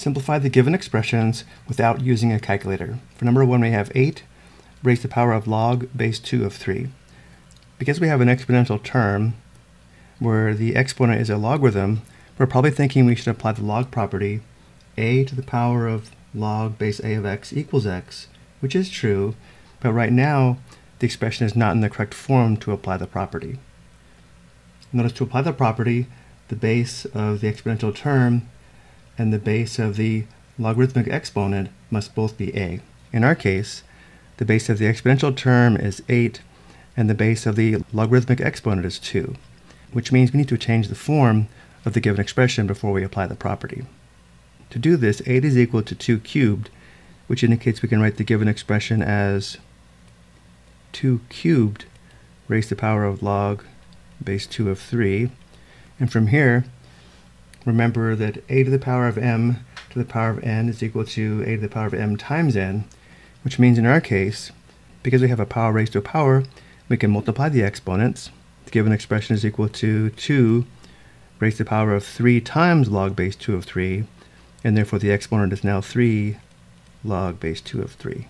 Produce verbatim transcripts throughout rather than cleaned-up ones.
Simplify the given expressions without using a calculator. For number one, we have eight raised to the power of log base two of three. Because we have an exponential term where the exponent is a logarithm, we're probably thinking we should apply the log property a to the power of log base a of x equals x, which is true, but right now the expression is not in the correct form to apply the property. Notice to apply the property, the base of the exponential term and the base of the logarithmic exponent must both be a. In our case, the base of the exponential term is eight and the base of the logarithmic exponent is two, which means we need to change the form of the given expression before we apply the property. To do this, eight is equal to two cubed, which indicates we can write the given expression as two cubed raised to the power of log base two of three. And from here, remember that a to the power of m to the power of n is equal to a to the power of m times n, which means in our case, because we have a power raised to a power, we can multiply the exponents. The given expression is equal to two raised to the power of three times log base two of three, and therefore the exponent is now three log base two of three.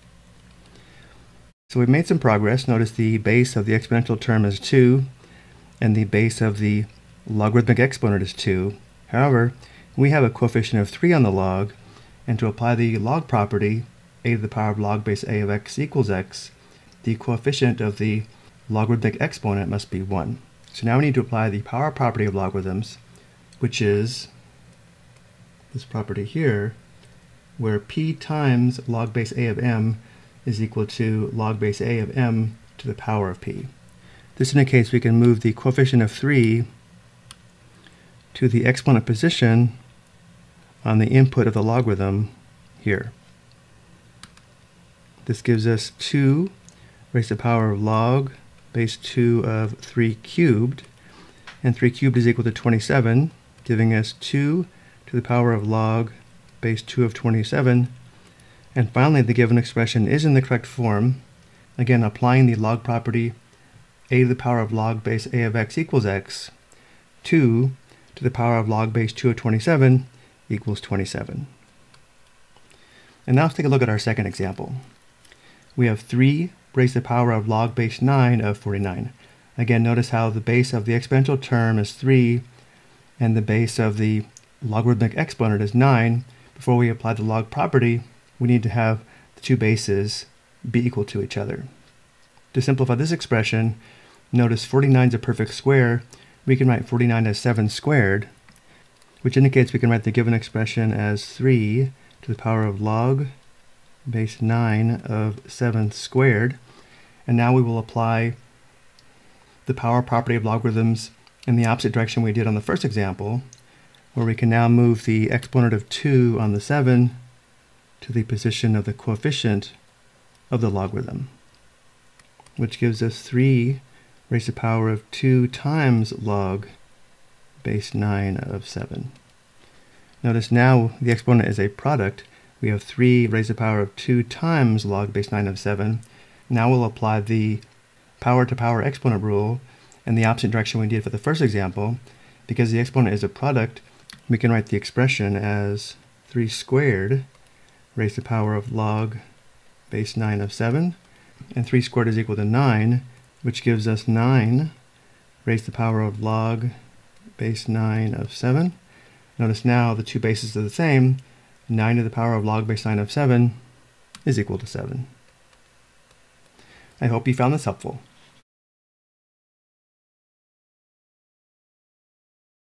So we've made some progress. Notice the base of the exponential term is two, and the base of the logarithmic exponent is two. However, we have a coefficient of three on the log, and to apply the log property, a to the power of log base a of x equals x, the coefficient of the logarithmic exponent must be one. So now we need to apply the power property of logarithms, which is this property here, where p times log base a of m is equal to log base a of m to the power of p. This indicates we can move the coefficient of three to the exponent position on the input of the logarithm here. This gives us two raised to the power of log base two of three cubed, and three cubed is equal to twenty-seven, giving us two to the power of log base two of twenty-seven. And finally, the given expression is in the correct form. Again, applying the log property, a to the power of log base a of x equals x, two to the power of log base two of twenty-seven equals twenty-seven. And now let's take a look at our second example. We have three raised to the power of log base nine of forty-nine. Again, notice how the base of the exponential term is three and the base of the logarithmic exponent is nine. Before we apply the log property, we need to have the two bases be equal to each other. To simplify this expression, notice forty-nine is a perfect square. We can write forty-nine as seven squared, which indicates we can write the given expression as three to the power of log base nine of seven squared. And now we will apply the power property of logarithms in the opposite direction we did on the first example, where we can now move the exponent of two on the seven to the position of the coefficient of the logarithm, which gives us three raised to the power of two times log base nine of seven. Notice now the exponent is a product. We have three raised to the power of two times log base nine of seven. Now we'll apply the power to power exponent rule in the opposite direction we did for the first example. Because the exponent is a product, we can write the expression as three squared raised to the power of log base nine of seven. And three squared is equal to nine, which gives us nine raised to the power of log base nine of seven. Notice now the two bases are the same. nine to the power of log base nine of seven is equal to seven. I hope you found this helpful.